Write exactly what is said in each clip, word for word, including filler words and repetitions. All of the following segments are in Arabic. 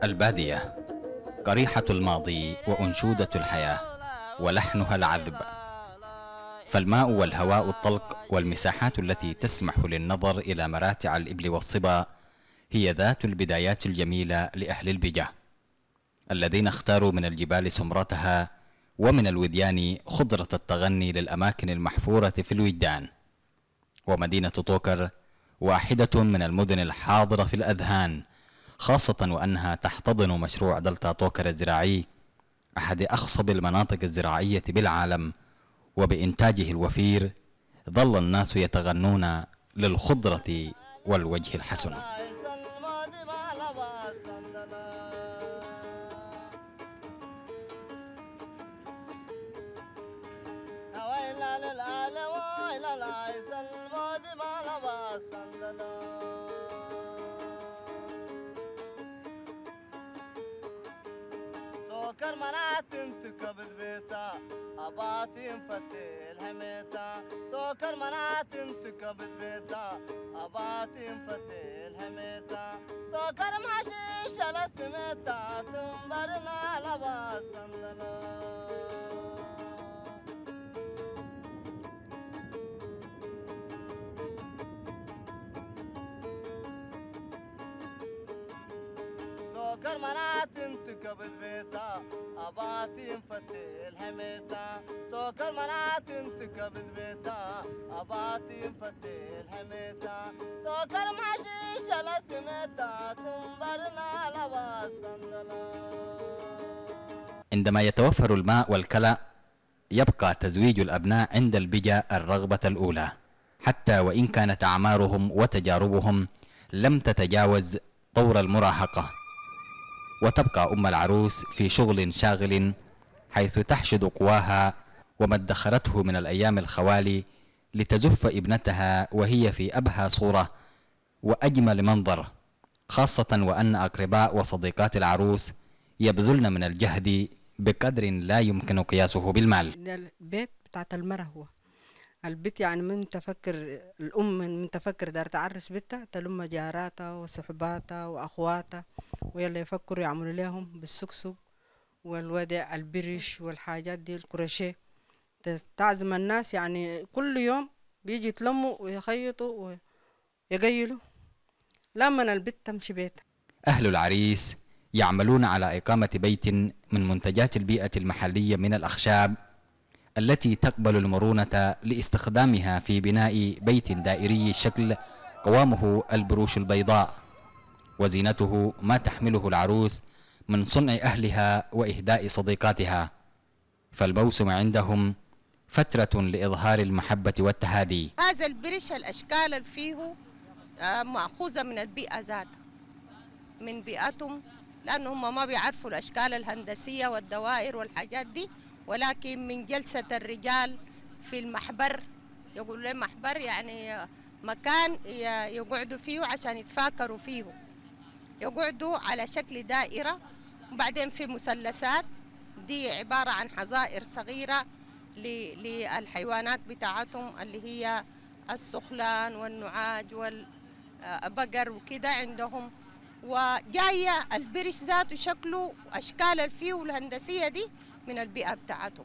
البادية قريحة الماضي وأنشودة الحياة ولحنها العذب، فالماء والهواء الطلق والمساحات التي تسمح للنظر إلى مراتع الإبل والصبا هي ذات البدايات الجميلة لأهل البجة الذين اختاروا من الجبال سمرتها ومن الوديان خضرة التغني للأماكن المحفورة في الوجدان. ومدينة طوكر واحدة من المدن الحاضرة في الأذهان، خاصة وأنها تحتضن مشروع دلتا طوكر الزراعي، أحد أخصب المناطق الزراعية بالعالم، وبإنتاجه الوفير ظل الناس يتغنون للخضرة والوجه الحسن. توكر منات انت قبل بيتا اباتي مفتي الحميتا توكر منات انت قبل بيتا اباتي مفتي الحميتا توكر محشيش على سميتا تنبرنا لباس صندلا توكر منات انت قبل بيتا اباتي مفتي الحميتا توكر منات انت قبل بيتا اباتي مفتي الحميتا توكر محشيش على سميتا تنبرنا لباس صندلا. عندما يتوفر الماء والكلى يبقى تزويج الأبناء عند البجة الرغبة الأولى، حتى وإن كانت أعمارهم وتجاربهم لم تتجاوز طور المراهقة، وتبقى أم العروس في شغل شاغل حيث تحشد قواها وما ادخرته من الأيام الخوالي لتزف ابنتها وهي في أبهى صورة وأجمل منظر، خاصة وأن أقرباء وصديقات العروس يبذلن من الجهد بقدر لا يمكن قياسه بالمال. البيت بتاعت المرأة هو البيت، يعني من تفكر الأم من تفكر دار تعرس بيتها تلم جاراتها وصحباتها وأخواتها ويلا يفكروا يعملوا لهم بالسكسك والودع البرش والحاجات دي الكروشيه، تعزم الناس يعني كل يوم بيجي يتلموا ويخيطوا ويقيلوا لما البيت تمشي بيتها. أهل العريس يعملون على إقامة بيت من منتجات البيئة المحلية من الأخشاب التي تقبل المرونة لاستخدامها في بناء بيت دائري الشكل قوامه البروش البيضاء، وزينته ما تحمله العروس من صنع أهلها وإهداء صديقاتها، فالموسم عندهم فترة لإظهار المحبة والتهادي. هذا البرش الأشكال اللي فيه مأخوذة من البيئة ذاتها، من بيئتهم، لأنهم ما بيعرفوا الأشكال الهندسية والدوائر والحاجات دي، ولكن من جلسة الرجال في المحبر، يقولوا لهم محبر يعني مكان يقعدوا فيه عشان يتفاكروا فيه، يقعدوا على شكل دائرة، وبعدين في مثلثات، دي عبارة عن حظائر صغيرة للحيوانات بتاعتهم اللي هي السخلان والنعاج والبقر وكده عندهم، وجاية البرش ذاته شكله وأشكال الفيه والهندسية دي من البيئة بتاعتهم.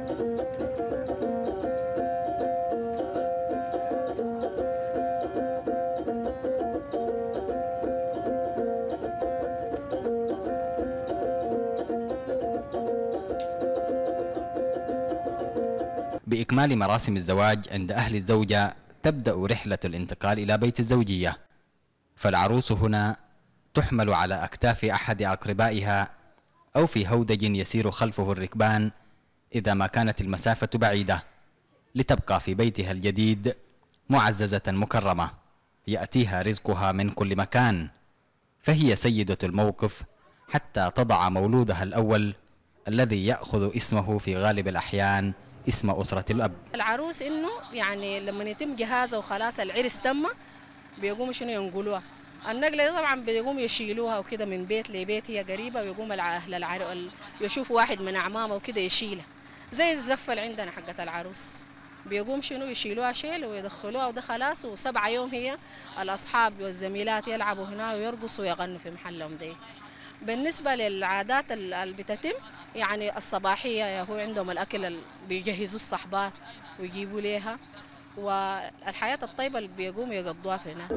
بإكمال مراسم الزواج عند أهل الزوجة تبدأ رحلة الانتقال إلى بيت الزوجية، فالعروس هنا تحمل على أكتاف أحد أقربائها أو في هودج يسير خلفه الركبان إذا ما كانت المسافة بعيدة، لتبقى في بيتها الجديد معززة مكرمة يأتيها رزقها من كل مكان، فهي سيدة الموقف حتى تضع مولودها الأول الذي يأخذ اسمه في غالب الأحيان اسم أسرة الأب. العروس إنه يعني لما يتم جهازها وخلاص العرس تم بيقوموا شنو ينقلوها، النقلة دي طبعا بيقوموا يشيلوها وكده من بيت لبيت، هي قريبة، ويقوم أهل العرس يشوفوا واحد من أعمامه وكده يشيلها زي الزفة اللي عندنا حقة العروس، بيقوم شنو يشيلوها شيل ويدخلوها، وده خلاص، وسبعة يوم هي الأصحاب والزميلات يلعبوا هنا ويرقصوا ويغنوا في محلهم دي. بالنسبة للعادات اللي بتتم يعني الصباحية هو عندهم الأكل اللي بيجهزوا الصحبات ويجيبوا ليها، والحياة الطيبة اللي بيقوموا يقضوها في هناك.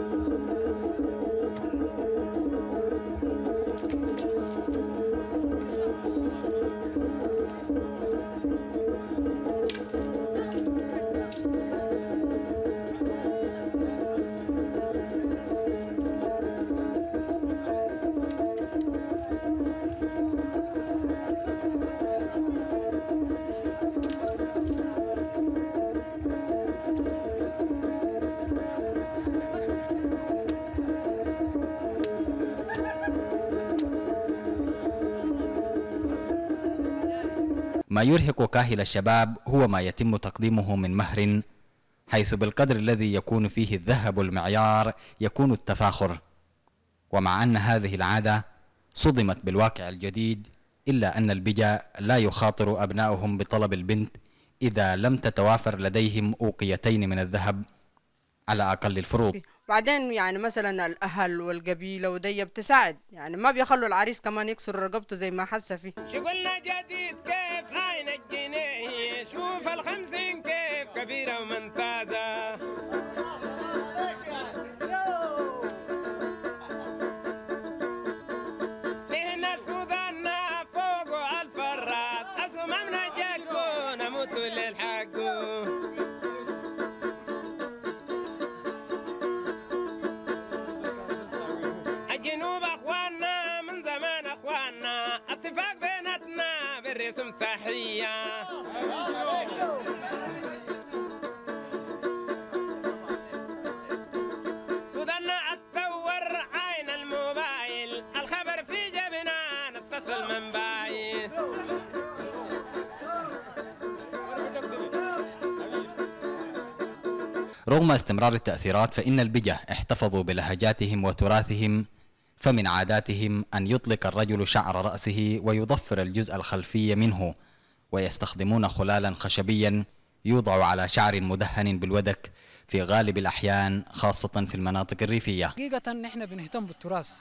ما يرهق كاهل الشباب هو ما يتم تقديمه من مهر، حيث بالقدر الذي يكون فيه الذهب المعيار يكون التفاخر. ومع أن هذه العادة صدمت بالواقع الجديد، إلا أن البجا لا يخاطر أبنائهم بطلب البنت إذا لم تتوافر لديهم أوقيتين من الذهب على أقل الفروض. بعدين يعني مثلا الأهل والقبيلة ودي بتساعد، يعني ما بيخلوا العريس كمان يكسر رقبته زي ما حس فيه. شغلنا جديد كيف عين الجنيه، شوف الخمسين كيف كبيرة وممتازة. لهنا سوداننا فوق ألف الراس، أصممنا جاكو نموت للحقو. الجنوب اخواننا من زمان اخواننا، اتفاق بيناتنا بالرسم تحيه. سوداننا اتطور عين الموبايل، الخبر في جبنا نتصل من بعيد. رغم استمرار التأثيرات فإن البجا احتفظوا بلهجاتهم وتراثهم، فمن عاداتهم أن يطلق الرجل شعر رأسه ويضفر الجزء الخلفي منه، ويستخدمون خلالا خشبيا يوضع على شعر مدهن بالودك في غالب الأحيان، خاصة في المناطق الريفية. حقيقة نحن بنهتم بالتراث،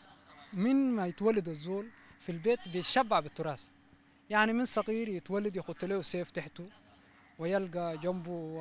من ما يتولد الزول في البيت بيتشبع بالتراث، يعني من صغير يتولد يخط له سيف تحته ويلقى جنبه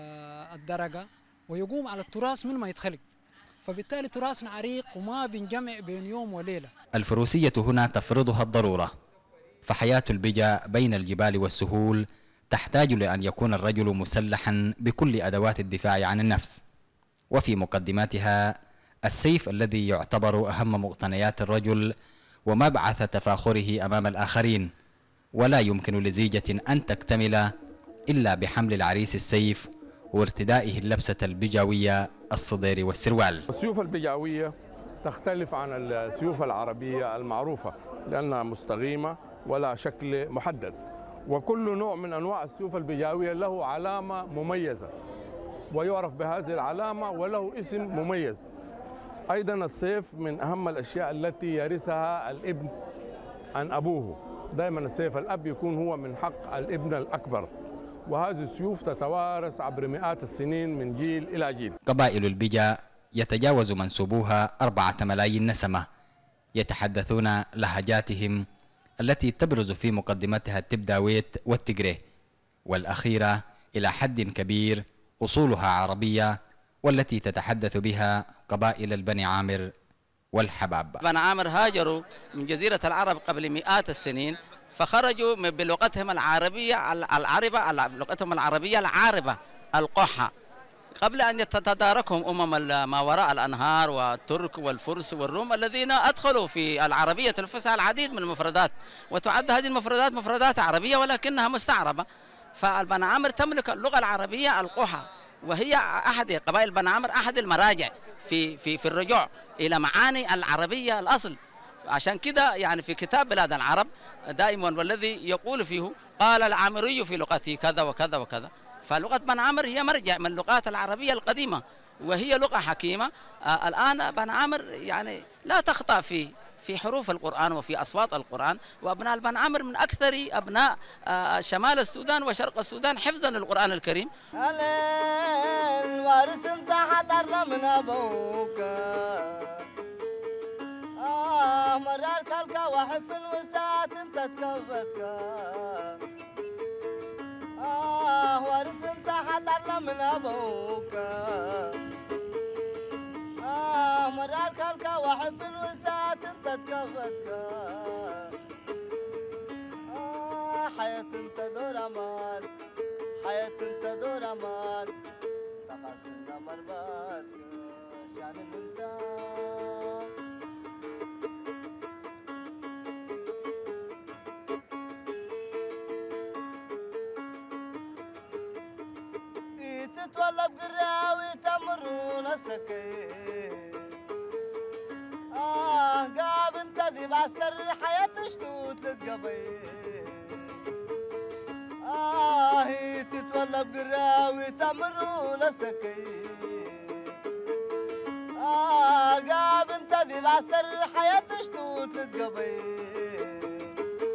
الدرجة ويقوم على التراث من ما يتخلق، فبالتالي تراثنا عريق وما بنجمع بين يوم وليلة. الفروسية هنا تفرضها الضرورة، فحياة البجا بين الجبال والسهول تحتاج لأن يكون الرجل مسلحا بكل أدوات الدفاع عن النفس، وفي مقدماتها السيف الذي يعتبر أهم مقتنيات الرجل ومبعث تفاخره أمام الآخرين، ولا يمكن لزيجة أن تكتمل إلا بحمل العريس السيف وارتدائه اللبسة البجاوية الصدير والسروال. السيوف البجاوية تختلف عن السيوف العربية المعروفة لأنها مستقيمة ولا شكل محدد، وكل نوع من أنواع السيوف البجاوية له علامة مميزة ويعرف بهذه العلامة وله اسم مميز. أيضا السيف من أهم الأشياء التي يرثها الابن عن أبوه، دائما السيف الأب يكون هو من حق الابن الأكبر، وهذه السيوف تتوارث عبر مئات السنين من جيل إلى جيل. قبائل البجا يتجاوز منسوبوها أربعة ملايين نسمة، يتحدثون لهجاتهم التي تبرز في مقدمتها التبداويت والتجري، والأخيرة إلى حد كبير أصولها عربية، والتي تتحدث بها قبائل البني عامر والحباب. بني عامر هاجروا من جزيرة العرب قبل مئات السنين، فخرجوا بلغتهم العربية العربة لغتهم العربية العاربة القحة، قبل أن يتداركهم أمم ما وراء الأنهار والترك والفرس والروم الذين أدخلوا في العربية الفصحى العديد من المفردات، وتعد هذه المفردات مفردات عربية ولكنها مستعربة. فالبني عامر تملك اللغة العربية القحة، وهي أحد قبائل بني عامر أحد المراجع في في في الرجوع إلى معاني العربية الأصل. عشان كده يعني في كتاب بلاد العرب دائما والذي يقول فيه قال العامري في لغته كذا وكذا وكذا، فلغة بني عامر هي مرجع من اللغات العربية القديمة، وهي لغة حكيمة. آه الآن بني عامر يعني لا تخطأ في في حروف القرآن وفي أصوات القرآن، وأبناء البني عامر من أكثر أبناء آه شمال السودان وشرق السودان حفظا للقرآن الكريم. الوارث انت حضر من أبوك آه مرارك كلكا وحف الوسات انت تكفتك آه وارث انت حتعلم من أبوك آه مرار كلكا وحف الوسات انت تكفتك آه حياة انت دور أمان حياة انت دور أمان تقاسنا مرباتك شان انت تتولى بقراوي تمرون سكين آه قاب انت ذي باستر حياة شتوت للقبيل آه هي تتولى بقراوي تمرون سكين آه قاب انت ذي باستر حياة شتوت للقبيل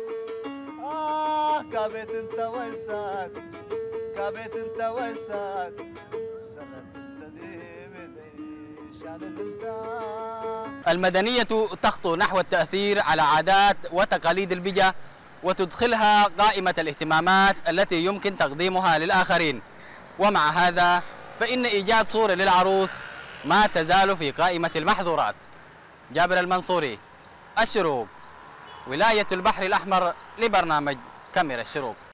آه قابت انت ويساد كابت انت وساد سرت انت ذي بدي شان انت. المدنية تخطو نحو التأثير على عادات وتقاليد البجا وتدخلها قائمة الاهتمامات التي يمكن تقديمها للآخرين، ومع هذا فإن إيجاد صورة للعروس ما تزال في قائمة المحظورات. جابر المنصوري، الشروق، ولاية البحر الأحمر، لبرنامج كاميرا الشروق.